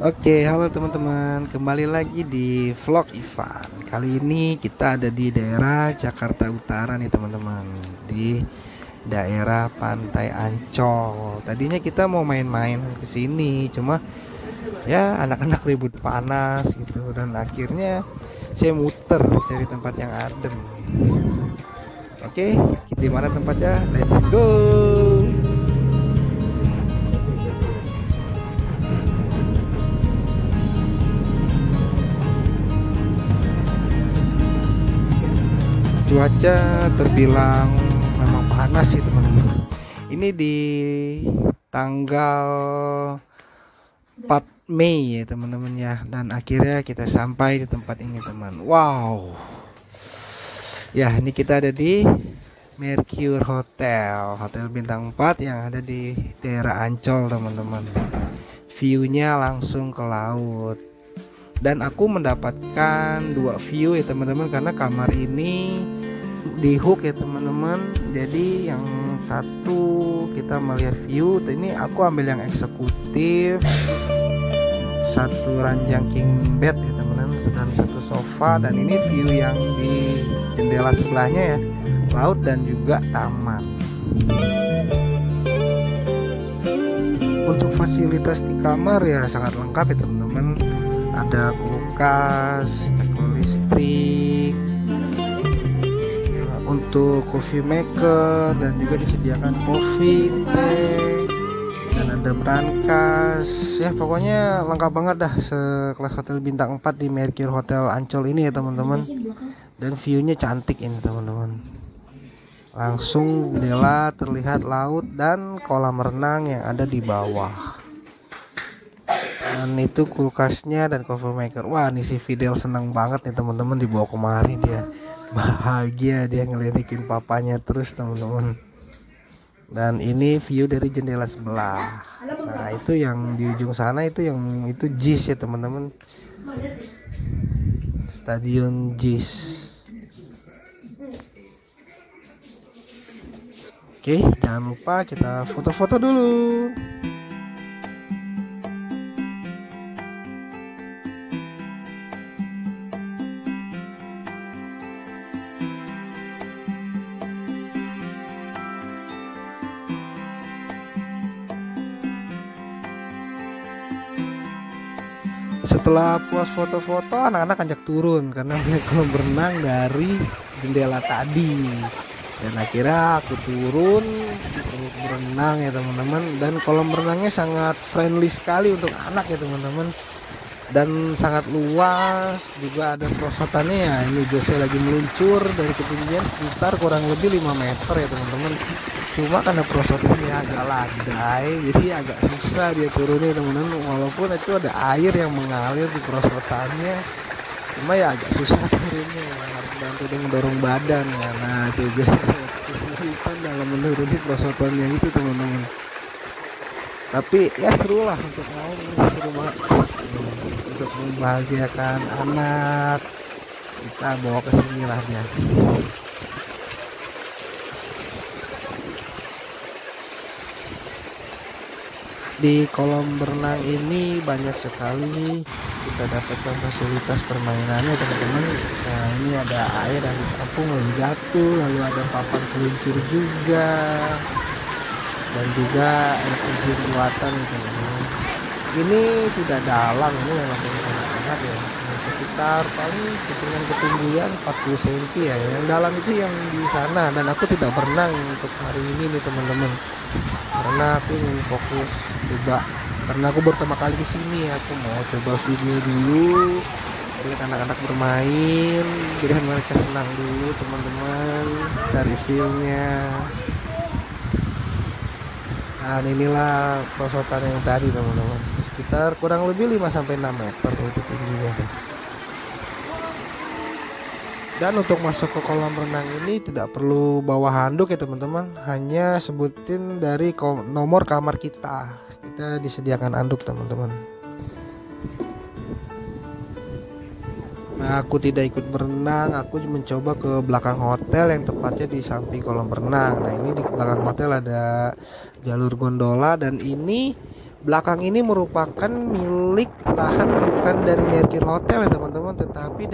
Oke, halo teman-teman, kembali lagi di vlog Ivan. Kali ini kita ada di daerah Jakarta Utara nih teman-teman, di daerah Pantai Ancol. Tadinya kita mau main-main ke sini, cuma ya anak-anak ribut panas gitu, dan akhirnya saya muter cari tempat yang adem. Oke, di mana tempatnya? Let's go. Cuaca terbilang memang panas sih teman-teman. Ini di tanggal 4 Mei ya teman-teman ya. Dan akhirnya kita sampai di tempat ini teman. Wow. Ya, ini kita ada di Mercure Hotel, Hotel Bintang 4 yang ada di daerah Ancol teman-teman. View-nya langsung ke laut. Dan aku mendapatkan 2 view ya teman-teman, karena kamar ini di hook ya teman-teman. Jadi yang satu kita melihat view, ini aku ambil yang eksekutif, satu ranjang king bed ya teman-teman, dan satu sofa. Dan ini view yang di jendela sebelahnya ya, laut dan juga taman. Untuk fasilitas di kamar ya sangat lengkap ya teman-teman. Ada kulkas, teko listrik, untuk coffee maker, dan juga disediakan kopi, teh, dan ada brankas. Ya pokoknya lengkap banget dah sekelas hotel bintang 4 di Mercure Hotel Ancol ini ya teman-teman. Dan view-nya cantik ini teman-teman. Langsung jendela terlihat laut dan kolam renang yang ada di bawah. Dan itu kulkasnya dan coffee maker. Wah, nih si Fidel senang banget nih teman-teman, dibawa kemari dia. Bahagia dia ngelirikin papanya terus teman-teman. Dan ini view dari jendela sebelah. Nah, itu yang di ujung sana itu JIS ya teman-teman. Stadion JIS. Oke, jangan lupa kita foto-foto dulu. Setelah puas foto-foto, anak-anak ajak turun karena mereka kolam berenang dari jendela tadi. Dan akhirnya aku turun untuk berenang ya teman-teman. Dan kolam renangnya sangat friendly sekali untuk anak ya teman-teman. Dan sangat luas, juga ada perosotannya ya. Ini Jose lagi meluncur dari ketinggian sekitar kurang lebih 5 meter ya teman-teman. Cuma karena perosotannya agak landai, jadi agak susah dia turunnya teman-teman. Walaupun itu ada air yang mengalir di perosotannya, cuma ya agak susah turunnya, harus bantu dia mendorong badan ya. Nah itu kesulitan dalam menuruni perosotannya itu teman-teman. Tapi ya seru lah untuk main, ini seru banget. Untuk membahagiakan anak, kita bawa ke sini lah dia. Di kolam berenang ini banyak sekali kita dapatkan fasilitas permainannya teman-teman. Nah, ini ada air yang ditampung lalu jatuh, lalu ada papan seluncur juga, dan juga air terjun buatan teman-teman. Ini tidak dalam, ini memang sangat ya, sekitar paling ketinggian 40 cm ya. Yang dalam itu yang di sana, dan aku tidak berenang untuk hari ini nih teman-teman, karena aku ingin fokus coba, karena aku pertama kali di sini. Aku mau coba video dulu, lihat anak-anak bermain, biar mereka senang dulu teman-teman, cari feelnya. Nah, inilah perosotan yang tadi teman-teman, sekitar kurang lebih 5-6 meter itu tingginya. Dan untuk masuk ke kolam renang ini tidak perlu bawa handuk ya teman-teman, hanya sebutin dari nomor kamar kita disediakan handuk teman-teman. Nah, aku tidak ikut berenang, aku mencoba ke belakang hotel yang tepatnya di samping kolam renang. Nah, ini di belakang hotel ada jalur gondola, dan ini belakang ini merupakan milik lahan bukan dari Mercure Hotel ya teman-teman, tetapi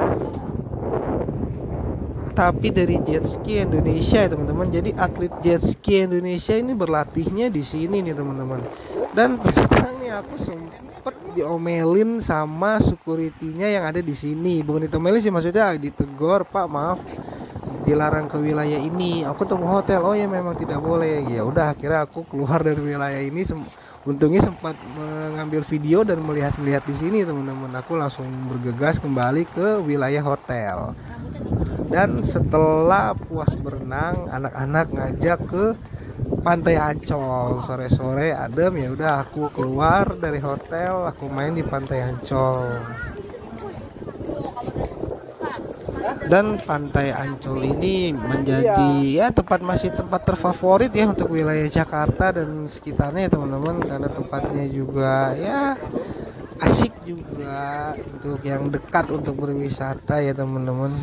dari Jet Ski Indonesia ya teman-teman. Jadi atlet Jet Ski Indonesia ini berlatihnya di sini nih teman-teman. Dan terus terang nih aku sempet diomelin sama security-nya yang ada di sini. Bukan diomelin sih, maksudnya ditegur, "Pak, maaf, dilarang ke wilayah ini." Aku tunggu hotel. "Oh ya, memang tidak boleh." Ya udah, akhirnya aku keluar dari wilayah ini. Untungnya sempat mengambil video dan melihat-lihat di sini teman-teman. Aku langsung bergegas kembali ke wilayah hotel. Dan setelah puas berenang, anak-anak ngajak ke Pantai Ancol. Sore-sore adem, ya udah aku keluar dari hotel, aku main di Pantai Ancol. Dan Pantai Ancol ini menjadi masih tempat terfavorit ya untuk wilayah Jakarta dan sekitarnya ya teman-teman, karena tempatnya juga ya asik juga untuk yang dekat untuk berwisata ya teman-teman.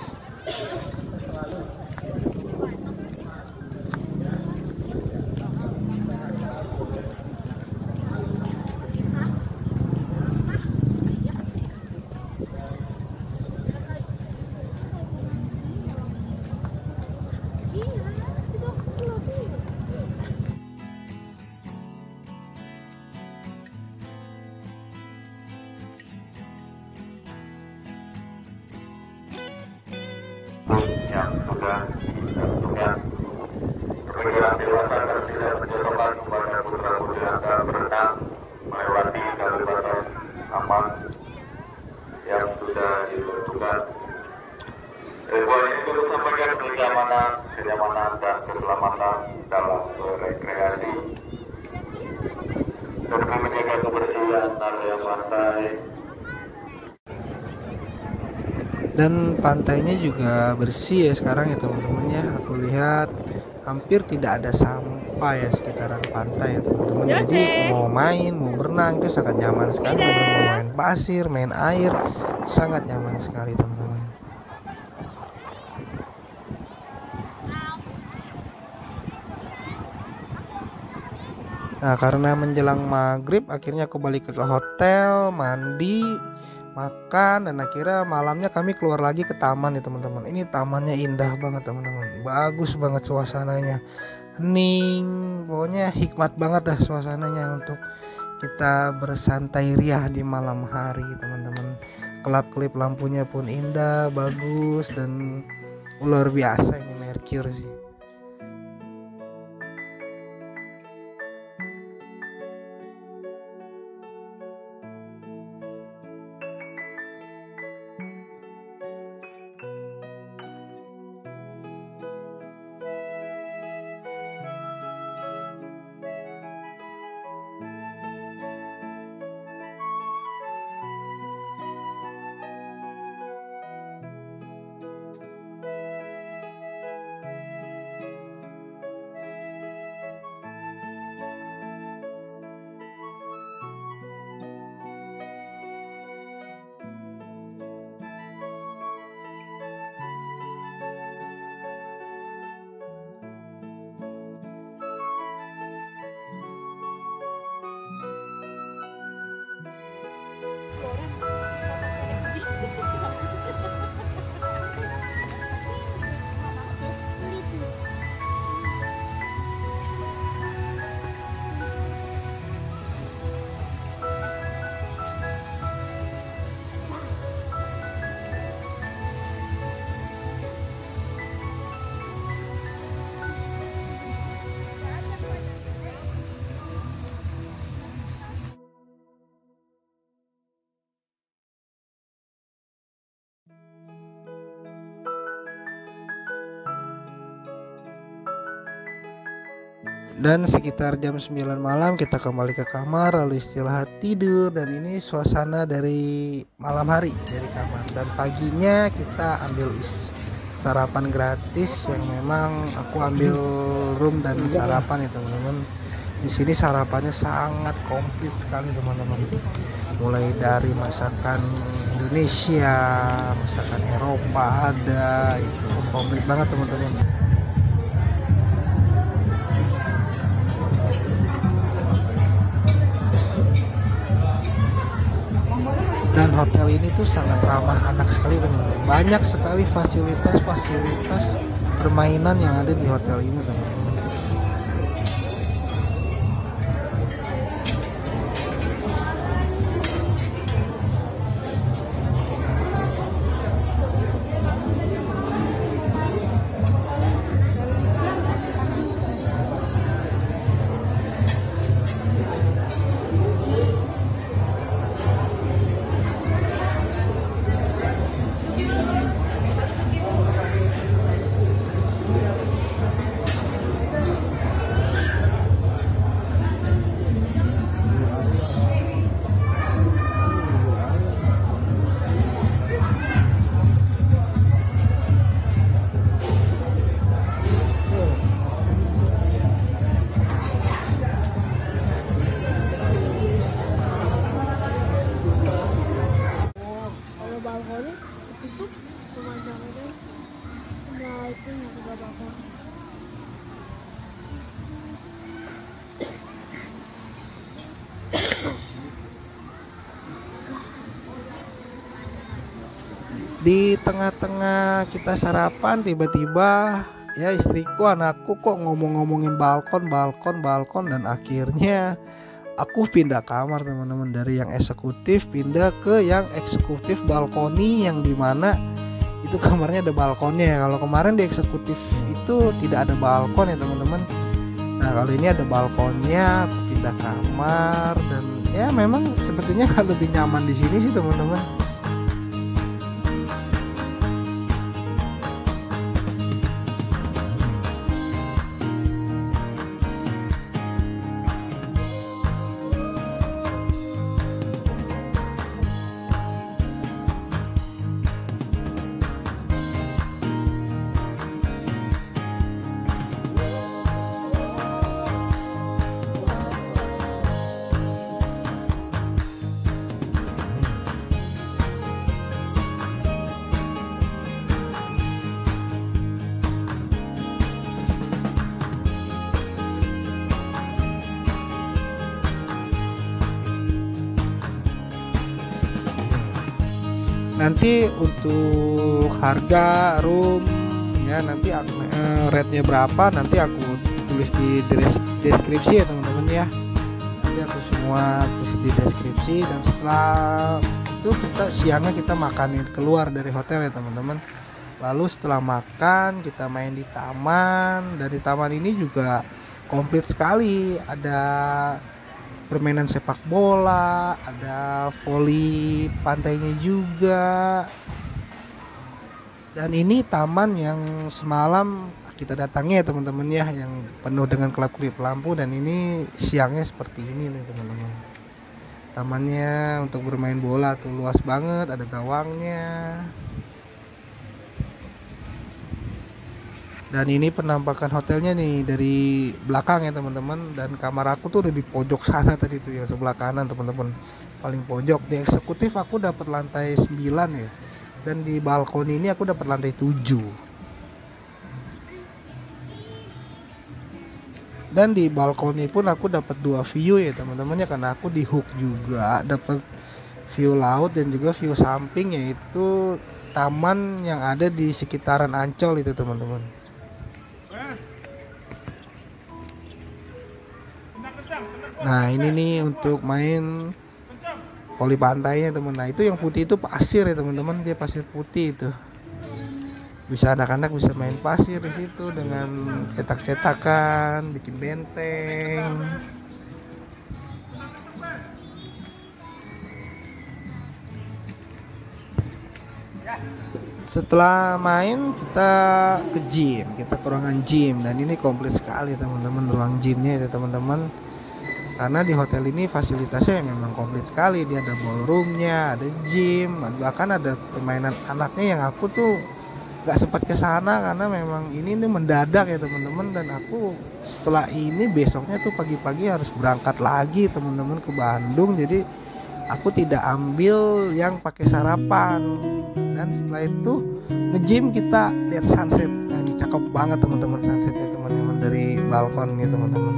Yang sudah ditentukan perwira dewasa dan tidak menjatuhkan kepada putra-putri Anda berenang melewati garis aman yang sudah ditentukan. Ribuan ini turut sampaikan kenyamanan dan keselamatan dalam berrekreasi demi menjaga kebersihan area pantai. Dan pantainya juga bersih ya sekarang ya teman-teman ya. Aku lihat hampir tidak ada sampah ya sekitaran pantai ya teman-teman. Jadi mau main, mau berenang itu sangat nyaman sekali. Mau main pasir, main air, sangat nyaman sekali teman-teman. Nah, karena menjelang maghrib akhirnya aku balik ke hotel, mandi, makan, dan akhirnya malamnya kami keluar lagi ke taman ya teman-teman. Ini tamannya indah banget teman-teman, bagus banget suasananya, hening, pokoknya hikmat banget dah suasananya untuk kita bersantai riah di malam hari teman-teman. Kelap-kelip lampunya pun indah, bagus, dan luar biasa ini Mercure sih. Dan sekitar jam 9 malam kita kembali ke kamar lalu istirahat tidur. Dan ini suasana dari malam hari dari kamar. Dan paginya kita ambil sarapan gratis yang memang aku ambil room dan sarapan ya teman-teman. Di sini sarapannya sangat komplit sekali teman-teman. Mulai dari masakan Indonesia, masakan Eropa ada, itu komplit banget teman-teman. Dan hotel ini tuh sangat ramah anak sekali teman-teman. Banyak sekali fasilitas permainan yang ada di hotel ini teman-teman. Balkonnya ditutup pemandangannya. Nah itu yang juga balkon. Di tengah-tengah kita sarapan, tiba-tiba ya istriku, anakku kok ngomong-ngomongin balkon, dan akhirnya aku pindah kamar teman-teman, dari yang eksekutif pindah ke yang eksekutif balkoni, yang dimana itu kamarnya ada balkonnya. Kalau kemarin di eksekutif itu tidak ada balkon ya teman-teman. Nah kalau ini ada balkonnya, aku pindah kamar dan ya memang sepertinya lebih nyaman di sini sih teman-teman. Nanti untuk harga room ya, nanti rate-nya berapa nanti aku tulis di deskripsi ya teman-teman ya. Nanti aku semua tulis di deskripsi, dan setelah itu siangnya kita makanin keluar dari hotel ya teman-teman. Lalu setelah makan kita main di taman, dan di taman ini juga komplit sekali, ada permainan sepak bola, ada voli pantainya juga. Dan ini taman yang semalam kita datangi ya teman-teman ya, yang penuh dengan kelap-kelip lampu, dan ini siangnya seperti ini nih teman-teman. Tamannya untuk bermain bola tuh luas banget, ada gawangnya. Dan ini penampakan hotelnya nih dari belakang ya teman-teman. Dan kamar aku tuh udah di pojok sana tadi tuh, yang sebelah kanan teman-teman, paling pojok. Di eksekutif aku dapat lantai 9 ya, dan di balkon ini aku dapat lantai 7. Dan di balkoni pun aku dapat 2 view ya teman-teman ya, karena aku di hook juga, dapat view laut dan juga view samping, yaitu taman yang ada di sekitaran Ancol itu teman-teman. Nah ini nih untuk main voli pantainya teman. Nah itu yang putih itu pasir ya teman-teman, dia pasir putih itu. Bisa anak-anak bisa main pasir di situ dengan cetak-cetakan, bikin benteng. Setelah main kita ke gym, kita ke ruangan gym, dan ini komplit sekali teman-teman ruang gymnya ya teman-teman. Karena di hotel ini fasilitasnya memang komplit sekali, dia ada ballroomnya, ada gym, bahkan ada permainan anaknya yang aku tuh gak sempat ke sana karena memang ini mendadak ya teman-teman. Dan aku setelah ini besoknya tuh pagi-pagi harus berangkat lagi teman-teman ke Bandung, jadi aku tidak ambil yang pakai sarapan. Dan setelah itu nge-gym, kita lihat sunset. Nah ini cakep banget teman-teman sunsetnya teman-teman dari balkon nih teman-teman.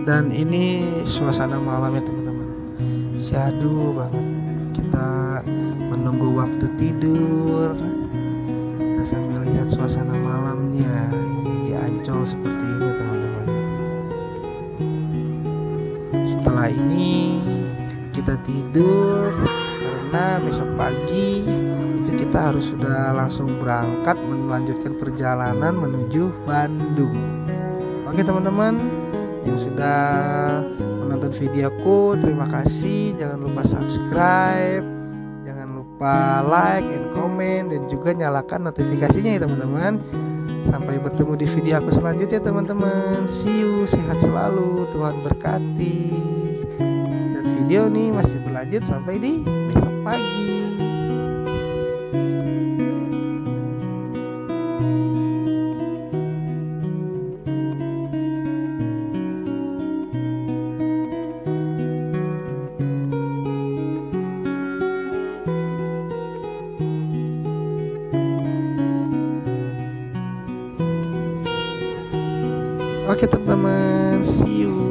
Dan ini suasana malamnya teman-teman, syahdu banget. Kita menunggu waktu tidur, kita sambil lihat suasana malamnya di Ancol seperti ini teman-teman. Setelah ini kita tidur karena besok pagi itu kita harus sudah langsung berangkat melanjutkan perjalanan menuju Bandung. Oke teman-teman yang sudah menonton videoku, terima kasih. Jangan lupa subscribe, jangan lupa like and comment, dan juga nyalakan notifikasinya ya teman-teman. Sampai bertemu di video aku selanjutnya teman-teman. See you, sehat selalu, Tuhan berkati. Dan video ini masih berlanjut sampai di besok pagi. Oke teman-teman, see you.